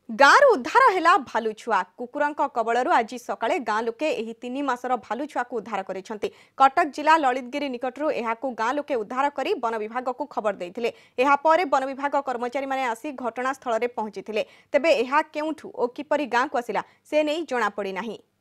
गाँव उद्धार है भालु छुआ कुकुर कबलू आज सकाळे गाँ लोके 3 मासर भालु छुआ को उद्धार करिसेंती। कटक जिला ललितगिरी निकटरू एहाकू गाँ लोके उद्धार करी वन विभाग को खबर देथिले। एहा परे वन विभाग कर्मचारी माने आसी घटनास्थल रे पहुंचीथिले। तेबे एहा केउठू ओ किपरि गाँ को आसिला से नै जणा पड़ी नाही।